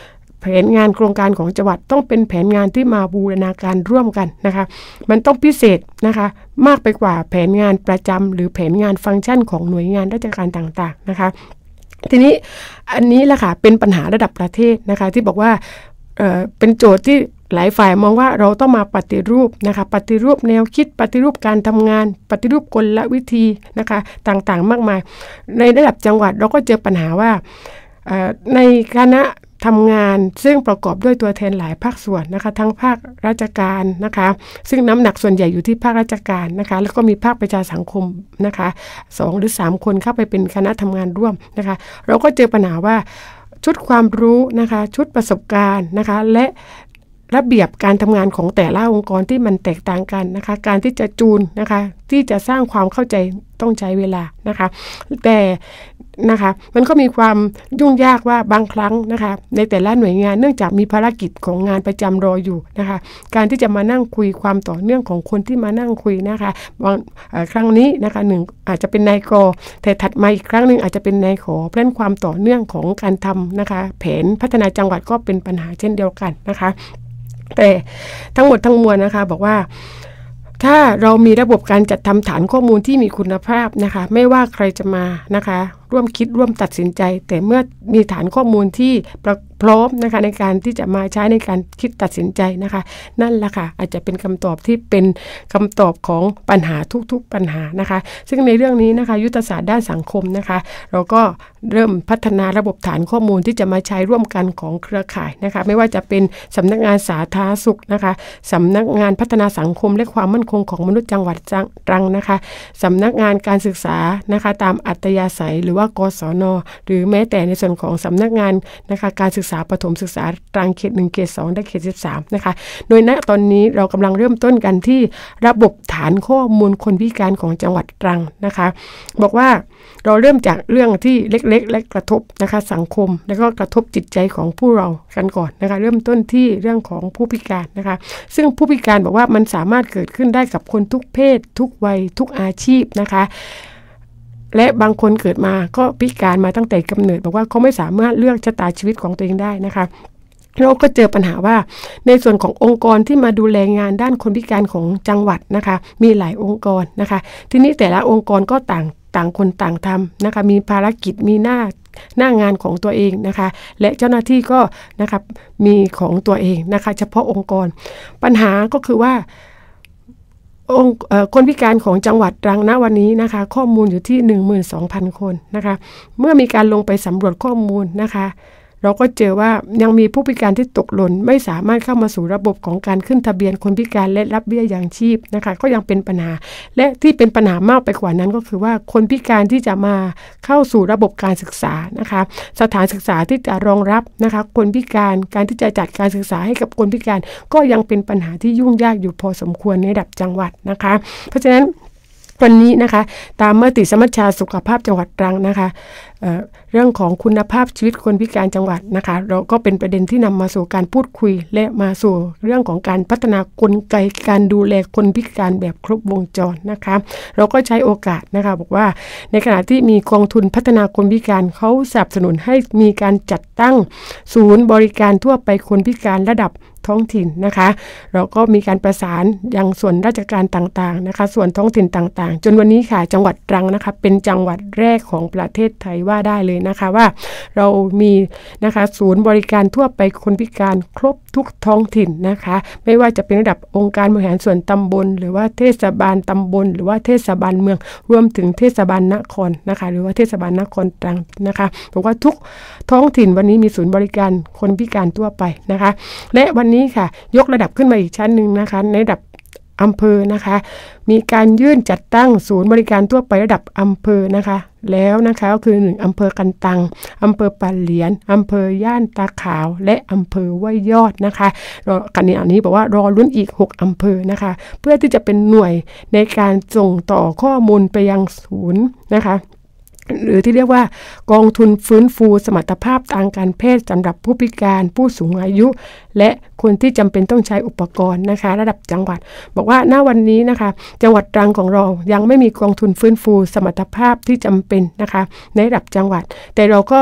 แผนงานโครงการของจังหวัดต้องเป็นแผนงานที่มาบูรณาการร่วมกันนะคะมันต้องพิเศษนะคะมากไปกว่าแผนงานประจำหรือแผนงานฟังก์ชันของหน่วยงานราชการต่างๆนะคะทีนี้อันนี้แหละค่ะเป็นปัญหาระดับประเทศนะคะที่บอกว่าเอ่อเป็นโจทย์ที่หลายฝ่ายมองว่าเราต้องมาปฏิรูปนะคะปฏิรูปแนวคิดปฏิรูปการทำงานปฏิรูปกลวิธีนะคะต่างๆมากมายในระดับจังหวัดเราก็เจอปัญหาว่าในคณะทำงานซึ่งประกอบด้วยตัวแทนหลายภาคส่วนนะคะทั้งภาคราชการนะคะซึ่งน้ำหนักส่วนใหญ่อยู่ที่ภาคราชการนะคะแล้วก็มีภาคประชาสังคมนะคะสองหรือสามคนเข้าไปเป็นคณะทำงานร่วมนะคะเราก็เจอปัญหาว่าชุดความรู้นะคะชุดประสบการณ์นะคะและระเบียบการทำงานของแต่ละองค์กรที่มันแตกต่างกันนะคะการที่จะจูนนะคะที่จะสร้างความเข้าใจต้องใช้เวลานะคะแต่นะคะมันก็มีความยุ่งยากว่าบางครั้งนะคะในแต่ละหน่วยงานเนื่องจากมีภารกิจของงานประจำรออยู่นะคะการที่จะมานั่งคุยความต่อเนื่องของคนที่มานั่งคุยนะคะบางครั้งนี้นะคะหนึ่งอาจจะเป็นนายกแต่ถัดมาอีกครั้งหนึ่งอาจจะเป็นนายขอเพราะฉะนั้นความต่อเนื่องของการทำนะคะแผนพัฒนาจังหวัดก็เป็นปัญหาเช่นเดียวกันนะคะแต่ทั้งหมดทั้งมวลนะคะบอกว่าถ้าเรามีระบบการจัดทำฐานข้อมูลที่มีคุณภาพนะคะไม่ว่าใครจะมานะคะร่วมคิดร่วมตัดสินใจแต่เมื่อมีฐานข้อมูลที่พร้อมนะคะในการที่จะมาใช้ในการคิดตัดสินใจนะคะนั่นแหละค่ะอาจจะเป็นคำตอบที่เป็นคำตอบของปัญหาทุกๆปัญหานะคะซึ่งในเรื่องนี้นะคะยุทธศาสตร์ด้านสังคมนะคะเราก็เริ่มพัฒนาระบบฐานข้อมูลที่จะมาใช้ร่วมกันของเครือข่ายนะคะไม่ว่าจะเป็นสำนักงานสาธารณสุขนะคะสำนักงานพัฒนาสังคมและความมั่นคงของมนุษย์จังหวัดตรังนะคะสำนักงานการศึกษานะคะตามอัธยาศัยหรือว่ากศน.หรือแม้แต่ในส่วนของสำนักงานนะคะการศึกษาประถมศึกษาตรังเขตหนึ่งเขตสองและเขตสิบสามนะคะโดยณตอนนี้เรากำลังเริ่มต้นกันที่ระบบฐานข้อมูลคนพิการของจังหวัดตรังนะคะบอกว่าเราเริ่มจากเรื่องที่เล็กๆและกระทบนะคะสังคมแล้วก็กระทบจิตใจของผู้เรากันก่อนนะคะเริ่มต้นที่เรื่องของผู้พิการนะคะซึ่งผู้พิการบอกว่ามันสามารถเกิดขึ้นได้กับคนทุกเพศทุกวัยทุกอาชีพนะคะและบางคนเกิดมาก็พิการมาตั้งแต่กำเนิดบอกว่าเขาไม่สามารถเลือกชะตาชีวิตของตัวเองได้นะคะเราก็เจอปัญหาว่าในส่วนขององค์กรที่มาดูแลงานด้านคนพิการของจังหวัดนะคะมีหลายองค์กรนะคะทีนี้แต่ละองค์กรก็ต่างต่างคนต่างทำนะคะมีภารกิจมีหน้าหน้างานของตัวเองนะคะและเจ้าหน้าที่ก็นะคะมีของตัวเองนะคะเฉพาะองค์กรปัญหาก็คือว่าองค์คนพิการของจังหวัดตรังณวันนี้นะคะข้อมูลอยู่ที่ หนึ่งหมื่นสองพัน คนนะคะเมื่อมีการลงไปสำรวจข้อมูลนะคะเราก็เจอว่ายังมีผู้พิการที่ตกหล่นไม่สามารถเข้ามาสู่ระบบของการขึ้นทะเบียนคนพิการและรับเบี้ยยังชีพนะคะก็ยังเป็นปัญหาและที่เป็นปัญหามากไปกว่านั้นก็คือว่าคนพิการที่จะมาเข้าสู่ระบบการศึกษานะคะสถานศึกษาที่จะรองรับนะคะคนพิการการที่จะจัดการศึกษาให้กับคนพิการก็ยังเป็นปัญหาที่ยุ่งยากอยู่พอสมควรในระดับจังหวัดนะคะเพราะฉะนั้นวันนี้นะคะตามมติสมัชชาสุขภาพจังหวัดตรังนะคะ เ, เรื่องของคุณภาพชีวิตคนพิการจังหวัดนะคะเราก็เป็นประเด็นที่นำมาสู่การพูดคุยและมาสู่เรื่องของการพัฒนากลไกการดูแลคนพิการแบบครบวงจรนะคะเราก็ใช้โอกาสนะคะบอกว่าในขณะที่มีกองทุนพัฒนาคนพิการเขาสนับสนุนให้มีการจัดตั้งศูนย์บริการทั่วไปคนพิการระดับท้องถิ่นนะคะเราก็มีการประสานยังส่วนราชการต่างๆนะคะส่วนท้องถิ่นต่างๆจนวันนี้ค่ะจังหวัดตรังนะคะเป็นจังหวัดแรกของประเทศไทยว่าได้เลยนะคะว่าเรามีนะคะศูนย์บริการทั่วไปคนพิการครบทุกท้องถิ่นนะคะไม่ว่าจะเป็นระดับองค์การบริหารส่วนตำบลหรือว่าเทศบาลตำบลหรือว่าเทศบาลเมืองรวมถึงเทศบาลนครนะคะหรือว่าเทศบาลนครตรังนะคะบอกว่าทุกท้องถิ่นวันนี้มีศูนย์บริการคนพิการทั่วไปนะคะและวันนี้ค่ะยกระดับขึ้นมาอีกชั้นหนึ่งนะคะในระดับอำเภอนะคะมีการยื่นจัดตั้งศูนย์บริการทั่วไประดับอำเภอนะคะแล้วนะคะก็คือหนึ่งอำเภอกันตังอำเภอปานเหลียนอำเภอย่านตาขาวและอำเภอห้วยยอดนะคะรอกันนี้อันนี้บอกว่ารอลุ้นอีกหกอำเภอนะคะเพื่อที่จะเป็นหน่วยในการส่งต่อข้อมูลไปยังศูนย์นะคะหรือที่เรียกว่ากองทุนฟื้นฟูสมรรถภาพทางการแพทย์สำหรับผู้พิการผู้สูงอายุและคนที่จำเป็นต้องใช้อุปกรณ์นะคะระดับจังหวัดบอกว่าณวันนี้นะคะจังหวัดตรังของเรายังไม่มีกองทุนฟื้นฟูสมรรถภาพที่จำเป็นนะคะในระดับจังหวัดแต่เราก็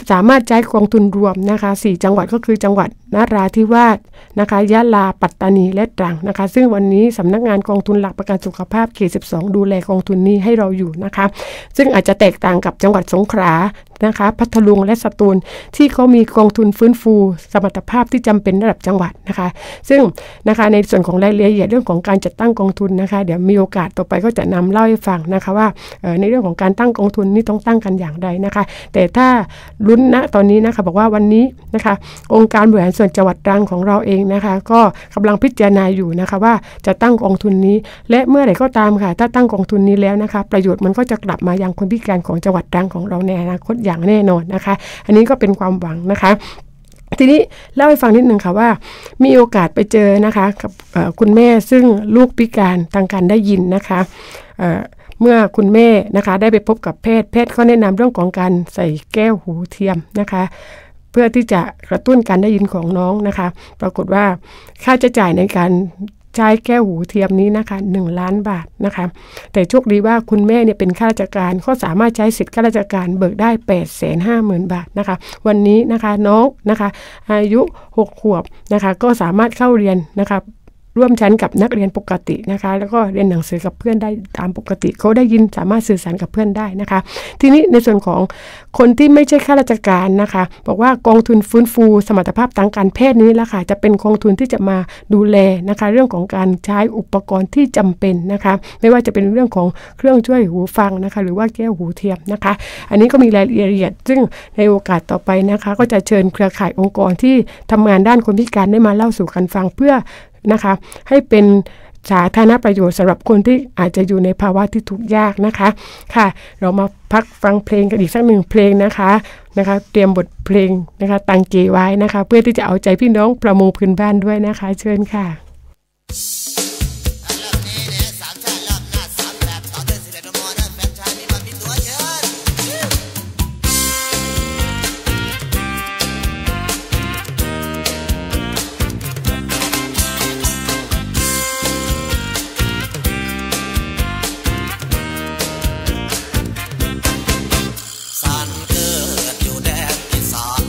สามารถใช้กองทุนรวมนะคะสี่จังหวัดก็คือจังหวัดนราธิวาสนะคะยะลาปัตตานีและตรังนะคะซึ่งวันนี้สำนักงานกองทุนหลักประกันสุขภาพเขตสิบสองดูแลกองทุนนี้ให้เราอยู่นะคะซึ่งอาจจะแตกต่างกับจังหวัดสงขลานะคะพัทลุงและสตูลที่เขามีกองทุนฟื้นฟูสมรรถภาพที่จำเป็นระดับจังหวัดนะคะซึ่งนะคะในส่วนของรายละเอียดเรื่องของการจัดตั้งกองทุนนะคะเดี๋ยวมีโอกาสต่อไปก็จะนำเล่าให้ฟังนะคะว่าในเรื่องของการตั้งกองทุนนี่ต้องตั้งกันอย่างไรนะคะแต่ถ้าลุ้นณตอนนี้นะคะบอกว่าวันนี้นะคะองค์การบริหารส่วนจังหวัดตรังของเราเองนะคะก็กำลังพิจารณาอยู่นะคะว่าจะตั้งกองทุนนี้และเมื่อไหร่ก็ตามค่ะถ้าตั้งกองทุนนี้แล้วนะคะประโยชน์มันก็จะกลับมายังคนพิการของจังหวัดตรังของเราในอนาคตอย่างแน่นอนนะคะอันนี้ก็เป็นความหวังนะคะทีนี้เล่าให้ฟังนิดนึงค่ะว่ามีโอกาสไปเจอนะคะกับคุณแม่ซึ่งลูกพิการทางการได้ยินนะคะเมื่อคุณแม่นะคะได้ไปพบกับแพทย์แพทย์ก็แนะนำเรื่องของการใส่แก้วหูเทียมนะคะเพื่อที่จะกระตุ้นการได้ยินของน้องนะคะปรากฏว่าค่าใช้จ่ายในการใช้แก้วหูเทียมนี้นะคะหนึ่งล้านบาทนะคะแต่โชคดีว่าคุณแม่เนี่ยเป็นข้าราชการก็สามารถใช้สิทธิข้าราชการเบิกได้ แปดแสนห้าหมื่น บาทนะคะวันนี้นะคะน้องนะคะอายุหกขวบนะคะก็สามารถเข้าเรียนนะคะร่วมชั้นกับนักเรียนปกตินะคะแล้วก็เรียนหนังสือกับเพื่อนได้ตามปกติเขาได้ยินสามารถสื่อสารกับเพื่อนได้นะคะทีนี้ในส่วนของคนที่ไม่ใช่ข้าราชการนะคะบอกว่ากองทุนฟื้นฟูสมรรถภาพทางการแพทย์นี้ละค่ะจะเป็นกองทุนที่จะมาดูแลนะคะเรื่องของการใช้อุปกรณ์ที่จำเป็นนะคะไม่ว่าจะเป็นเรื่องของเครื่องช่วยหูฟังนะคะหรือว่าแก้วหูเทียมนะคะอันนี้ก็มีรายละเอียดซึ่งในโอกาสต่อไปนะคะก็จะเชิญเครือข่ายองค์กรที่ทำงานด้านคนพิการได้มาเล่าสู่กันฟังเพื่อนะคะให้เป็นสาธารณประโยชน์สำหรับคนที่อาจจะอยู่ในภาวะที่ทุกข์ยากนะคะค่ะเรามาพักฟังเพลงกันอีกสักหนึ่งเพลงนะคะนะคะเตรียมบทเพลงนะคะตังเกไว้นะคะเพื่อที่จะเอาใจพี่น้องประมงพื้นบ้านด้วยนะคะเชิญค่ะ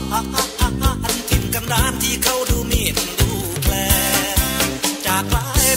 ที่เขาดูมีดดูแคลจากหลาย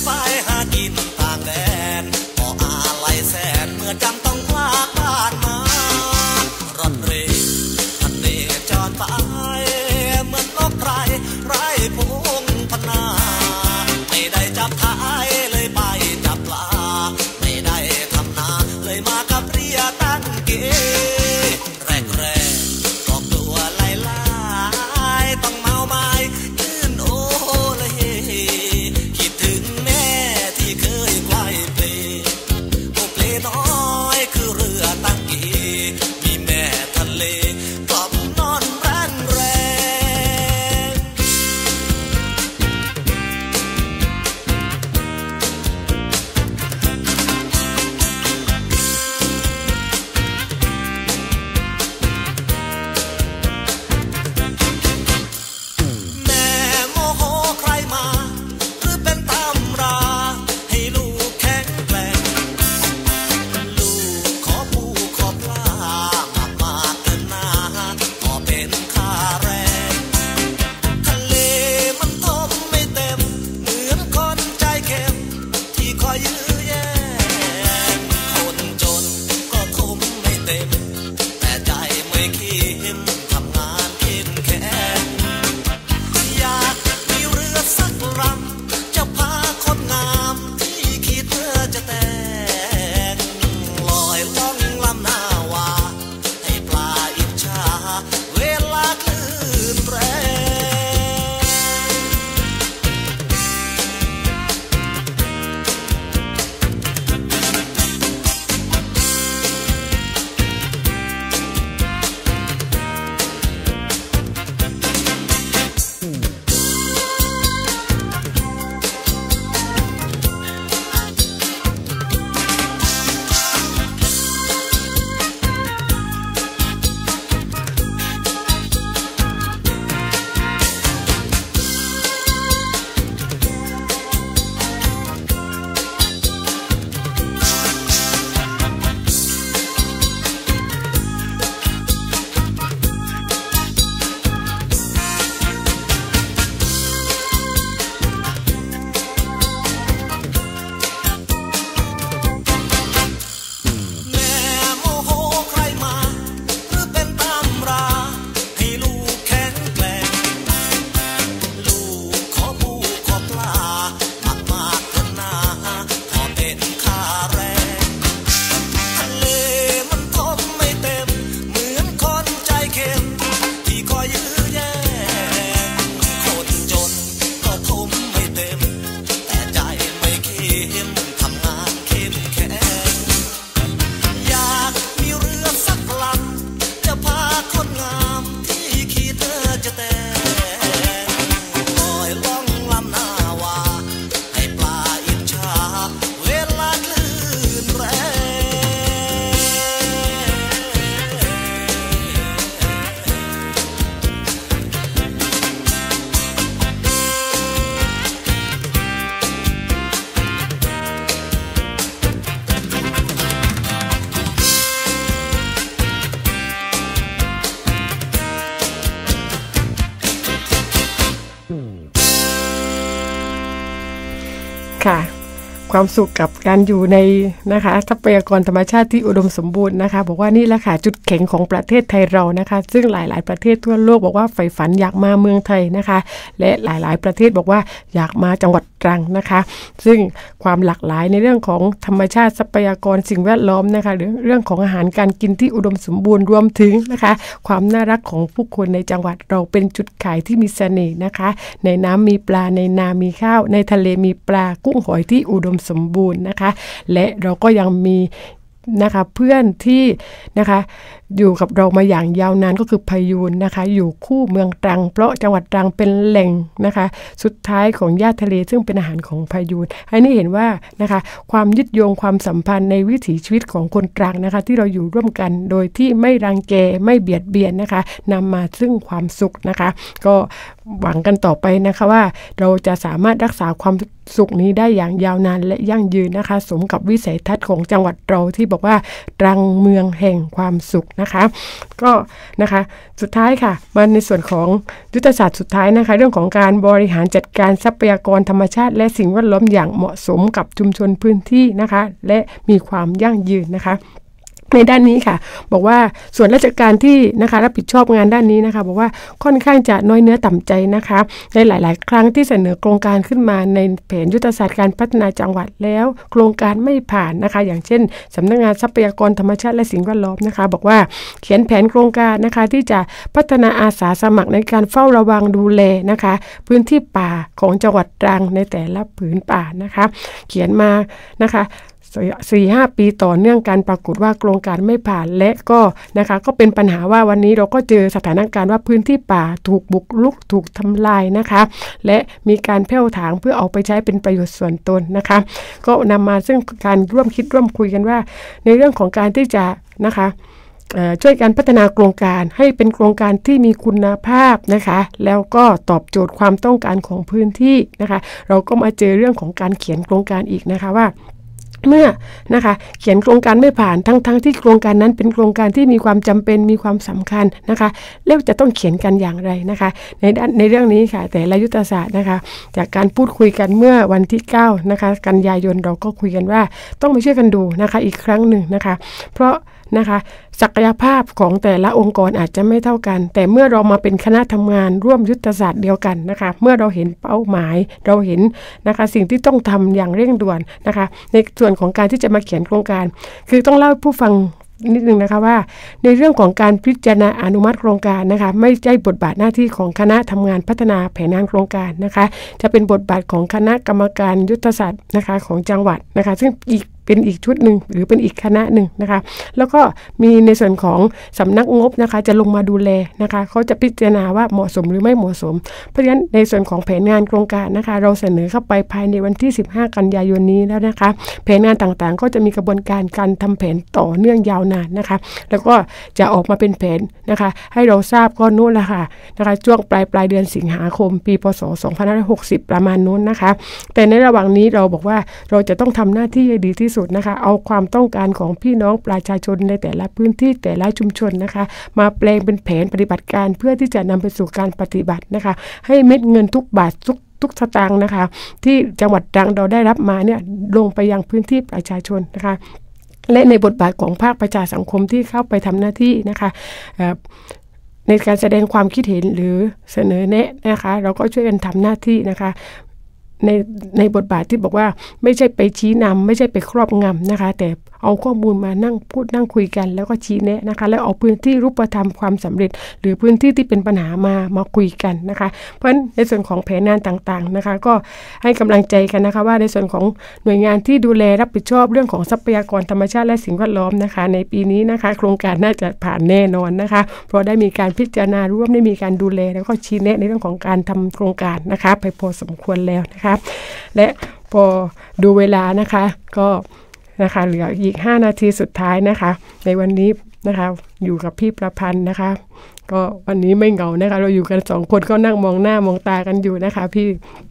ค่ะความสุขกับการอยู่ในนะคะทรัพยากรธรรมชาติที่อุดมสมบูรณ์นะคะบอกว่านี่แหละค่ะจุดแข็งของประเทศไทยเรานะคะซึ่งหลายๆประเทศทั่วโลกบอกว่าใฝ่ฝันอยากมาเมืองไทยนะคะและหลายๆประเทศบอกว่าอยากมาจังหวัดตรังนะคะซึ่งความหลากหลายในเรื่องของธรรมชาติทรัพยากรสิ่งแวดล้อมนะคะหรือเรื่องของอาหารการกินที่อุดมสมบูรณ์รวมถึงนะคะความน่ารักของผู้คนในจังหวัดเราเป็นจุดขายที่มีเสน่ห์นะคะในน้ำมีปลาในนามีข้าวในทะเลมีปลากุ้งหอยที่อุดมสมบูรณ์นะคะและเราก็ยังมีนะคะเพื่อนที่นะคะอยู่กับเรามาอย่างยาวนานก็คือพายูนนะคะอยู่คู่เมืองตรังเพราะจังหวัดตรังเป็นแหล่งนะคะสุดท้ายของหญ้าทะเลซึ่งเป็นอาหารของพายูนให้นี่เห็นว่านะคะความยึดโยงความสัมพันธ์ในวิถีชีวิตของคนตรังนะคะที่เราอยู่ร่วมกันโดยที่ไม่รังแกไม่เบียดเบียนนะคะนำมาซึ่งความสุขนะคะก็หวังกันต่อไปนะคะว่าเราจะสามารถรักษาความสุขนี้ได้อย่างยาวนานและยั่งยืนนะคะสมกับวิสัยทัศน์ของจังหวัดเราที่บอกว่าตรังเมืองแห่งความสุขนะคะก็นะคะสุดท้ายค่ะมาในส่วนของยุทธศาสตร์สุดท้ายนะคะเรื่องของการบริหารจัดการทรัพยากรธรรมชาติและสิ่งแวดล้อมอย่างเหมาะสมกับชุมชนพื้นที่นะคะและมีความยั่งยืนนะคะในด้านนี้ค่ะบอกว่าส่วนราชการที่นะคะรับผิดชอบงานด้านนี้นะคะบอกว่าค่อนข้างจะน้อยเนื้อต่ำใจนะคะในหลายๆครั้งที่เสนอโครงการขึ้นมาในแผนยุทธศาสตร์การพัฒนาจังหวัดแล้วโครงการไม่ผ่านนะคะอย่างเช่นสำนักงานทรัพยากรธรรมชาติและสิ่งแวดล้อมนะคะบอกว่าเขียนแผนโครงการนะคะที่จะพัฒนาอาสาสมัครในการเฝ้าระวังดูแลนะคะพื้นที่ป่าของจังหวัดตรังในแต่ละผืนป่านะคะเขียนมานะคะสี่ห้าปีต่อเนื่องกันปรากฏว่าโครงการไม่ผ่านและก็นะคะก็เป็นปัญหาว่าวันนี้เราก็เจอสถานการณ์ว่าพื้นที่ป่าถูกบุกรุกถูกทำลายนะคะและมีการแผ่วถางเพื่อเอาไปใช้เป็นประโยชน์ส่วนตนนะคะก็นำมาซึ่งการร่วมคิดร่วมคุยกันว่าในเรื่องของการที่จะนะคะช่วยการพัฒนาโครงการให้เป็นโครงการที่มีคุณภาพนะคะแล้วก็ตอบโจทย์ความต้องการของพื้นที่นะคะเราก็มาเจอเรื่องของการเขียนโครงการอีกนะคะว่าเมื่อนะคะเขียนโครงการไม่ผ่านทั้งๆ ท, ที่โครงการนั้นเป็นโครงการที่มีความจำเป็นมีความสำคัญนะคะแล้วจะต้องเขียนกันอย่างไรนะคะในด้านในเรื่องนี้ค่ะแต่ละยุทธศาสตร์นะคะจากการพูดคุยกันเมื่อวันที่เก้านะคะกันยายนเราก็คุยกันว่าต้องมาช่วยกันดูนะคะอีกครั้งหนึ่งนะคะเพราะนะคะศักยภาพของแต่ละองค์กรอาจจะไม่เท่ากันแต่เมื่อเรามาเป็นคณะทำงานร่วมยุทธศาสตร์เดียวกันนะคะเมื่อเราเห็นเป้าหมายเราเห็นนะคะสิ่งที่ต้องทำอย่างเร่งด่วนนะคะในส่วนของการที่จะมาเขียนโครงการคือต้องเล่าให้ผู้ฟังนิดนึงนะคะว่าในเรื่องของการพิจารณาอนุมัติโครงการนะคะไม่ใช่บทบาทหน้าที่ของคณะทำงานพัฒนาแผนงานโครงการนะคะจะเป็นบทบาทของคณะกรรมการยุทธศาสตร์นะคะของจังหวัดนะคะซึ่งอีกเป็นอีกชุดหนึ่งหรือเป็นอีกคณะหนึ่งนะคะแล้วก็มีในส่วนของสำนักงบนะคะจะลงมาดูแลนะคะเขาจะพิจารณาว่าเหมาะสมหรือไม่เหมาะสมเพราะฉะนั้นในส่วนของแผนงานโครงการนะคะเราเสนอเข้าไปภายในวันที่สิบห้ากันยายนนี้แล้วนะคะแผนงานต่างๆก็จะมีกระบวนการการทำแผนต่อเนื่องยาวนานนะคะแล้วก็จะออกมาเป็นแผนนะคะให้เราทราบก็นู้นละค่ะนะคะช่วงปลายปลายเดือนสิงหาคมปีพศสองพันห้าร้อยหกสิบประมาณนู้นนะคะแต่ในระหว่างนี้เราบอกว่าเราจะต้องทำหน้าที่ให้ดีที่สุดนะคะเอาความต้องการของพี่น้องประชาชนในแต่ละพื้นที่แต่ละชุมชนนะคะมาแปลงเป็นแผนปฏิบัติการเพื่อที่จะนำไปสู่การปฏิบัตินะคะให้เม็ดเงินทุกบาททุกทุกสตางค์นะคะที่จังหวัดตรังเราได้รับมาเนี่ยลงไปยังพื้นที่ประชาชนนะคะและในบทบาทของภาคประชาสังคมที่เข้าไปทำหน้าที่นะคะในการแสดงความคิดเห็นหรือเสนอแนะนะคะเราก็ช่วยกันทำหน้าที่นะคะในในบทบาทที่บอกว่าไม่ใช่ไปชี้นำไม่ใช่ไปครอบงำนะคะแต่เอาข้อมูลมานั่งพูดนั่งคุยกันแล้วก็ชี้แนะนะคะแล้วเอาพื้นที่รูปธรรมความสำเร็จหรือพื้นที่ที่เป็นปัญหามามาคุยกันนะคะเพราะฉะนั้นในส่วนของแผนงานต่างๆนะคะก็ให้กำลังใจกันนะคะว่าในส่วนของหน่วยงานที่ดูแลรับผิดชอบเรื่องของทรัพยากรธรรมชาติและสิ่งแวดล้อมนะคะในปีนี้นะคะโครงการน่าจะผ่านแน่นอนนะคะเพราะได้มีการพิจารณาร่วมได้มีการดูแลแล้วก็ชี้แนะในเรื่องของการทำโครงการนะคะไปพอสมควรแล้วนะคะและพอดูเวลานะคะก็นะคะเหลืออีกห้านาทีสุดท้ายนะคะในวันนี้นะคะอยู่กับพี่ประพันธ์นะคะก็วันนี้ไม่เหงานะคะเราอยู่กันสองคนก็นั่งมองหน้ามองตากันอยู่นะคะพี่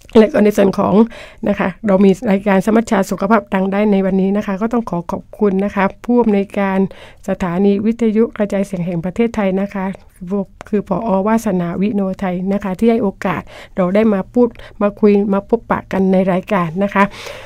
และก็ในส่วนของนะคะเรามีรายการสมัชชาสุขภาพดังได้ในวันนี้นะคะก็ต้องขอขอบคุณนะคะผู้อำนวยการสถานีวิทยุกระจายเสียงแห่งประเทศไทยนะคะคือผอ.วาสนาวิโนไทยนะคะที่ให้โอกาสเราได้มาพูดมาคุยมาพบปะกันในรายการนะคะ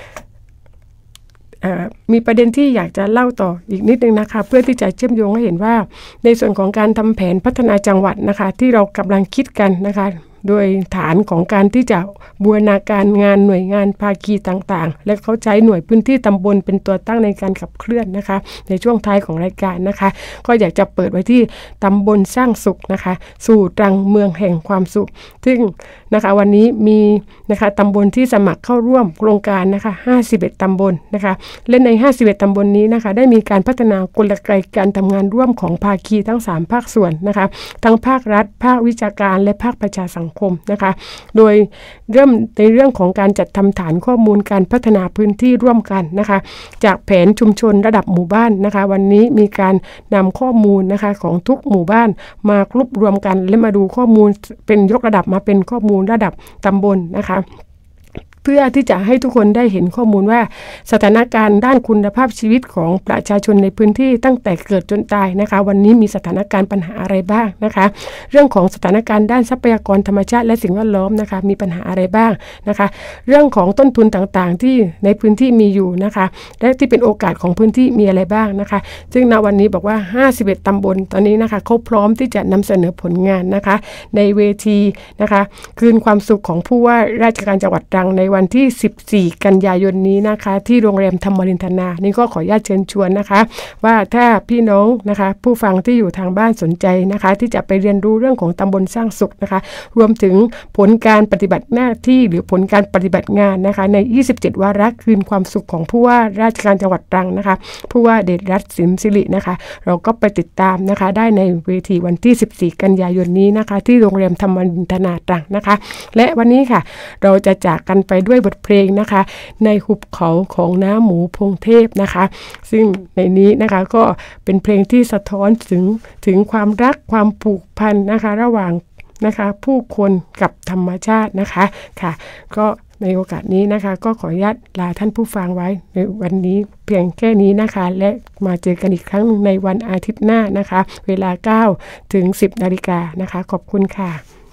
มีประเด็นที่อยากจะเล่าต่ออีกนิดนึงนะคะเพื่อที่จะเชื่อมโยงให้เห็นว่าในส่วนของการทำแผนพัฒนาจังหวัดนะคะที่เรากำลังคิดกันนะคะโดยฐานของการที่จะบูรณาการงานหน่วยงานภาคีต่างๆและเขาใช้หน่วยพื้นที่ตำบลเป็นตัวตั้งในการขับเคลื่อนนะคะในช่วงท้ายของรายการนะคะก็อยากจะเปิดไว้ที่ตำบลสร้างสุขนะคะสู่ตรังเมืองแห่งความสุขซึ่งนะคะวันนี้มีนะคะตำบลที่สมัครเข้าร่วมโครงการนะคะห้าสิบเอ็ดตำบลนะคะและในห้าสิบเอ็ดตำบลนี้นะคะได้มีการพัฒนากลไกการทำงานร่วมของภาคีทั้งสามภาคส่วนนะคะทั้งภาครัฐภาควิชาการและภาคประชาสังคมนะคะโดยเริ่มในเรื่องของการจัดทำฐานข้อมูลการพัฒนาพื้นที่ร่วมกันนะคะจากแผนชุมชนระดับหมู่บ้านนะคะวันนี้มีการนำข้อมูลนะคะของทุกหมู่บ้านมารวบรวมกันและมาดูข้อมูลเป็นยกระดับมาเป็นข้อมูลระดับตำบลนะคะเพื่อที่จะให้ทุกคนได้เห็นข้อมูลว่าสถานการณ์ด้านคุณภาพชีวิตของประชาชนในพื้นที่ตั้งแต่เกิดจนตายนะคะวันนี้มีสถานการณ์ปัญหาอะไรบ้างนะคะเรื่องของสถานการณ์ด้านทรัพยากรธรรมชาติและสิ่งแวดล้อมนะคะมีปัญหาอะไรบ้างนะคะเรื่องของต้นทุนต่างๆที่ในพื้นที่มีอยู่นะคะและที่เป็นโอกาสของพื้นที่มีอะไรบ้างนะคะซึ่งณวันนี้บอกว่าห้าสิบเอ็ดตำบลตอนนี้นะคะเขาพร้อมที่จะนำเสนอผลงานนะคะในเวทีนะคะคืนความสุขของผู้ว่าราชการจังหวัดตรังในวันที่สิบสี่กันยายนนี้นะคะที่โรงแรมธรรมรินทนานี่ก็ขออนุญาตเชิญชวนนะคะว่าถ้าพี่น้องนะคะผู้ฟังที่อยู่ทางบ้านสนใจนะคะที่จะไปเรียนรู้เรื่องของตำบลสร้างสุขนะคะรวมถึงผลการปฏิบัติหน้าที่หรือผลการปฏิบัติงานนะคะในยี่สิบเจ็ดวาระคืนความสุขของผู้ว่าราชการจังหวัดตรังนะคะผู้ว่าเดชรัตน์สินศิรินะคะเราก็ไปติดตามนะคะได้ในเวทีวันที่สิบสี่กันยายนนี้นะคะที่โรงแรมธรรมรินทนาตรังนะคะและวันนี้ค่ะเราจะจากกันไปด้วยบทเพลงนะคะในหุบเขาของน้าหมูพงเทพนะคะซึ่งในนี้นะคะก็เป็นเพลงที่สะท้อนถึงถึงความรักความผูกพันนะคะระหว่างนะคะผู้คนกับธรรมชาตินะคะค่ะก็ในโอกาสนี้นะคะก็ขออนุญาตลาท่านผู้ฟังไว้ในวันนี้เพียงแค่นี้นะคะและมาเจอกันอีกครั้งในวันอาทิตย์หน้านะคะเวลาเก้าถึงสิบนาฬิกานะคะขอบคุณค่ะ